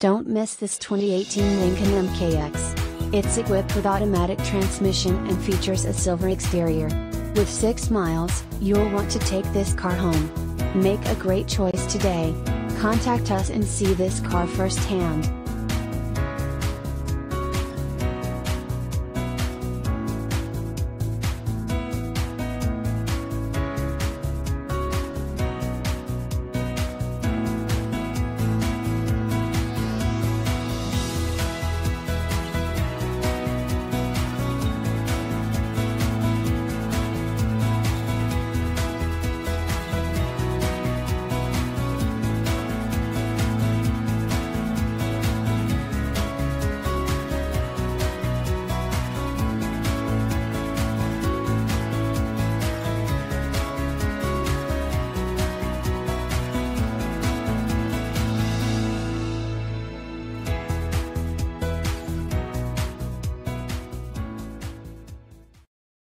Don't miss this 2018 Lincoln MKX. It's equipped with automatic transmission and features a silver exterior. With 6 miles, you'll want to take this car home. Make a great choice today. Contact us and see this car firsthand.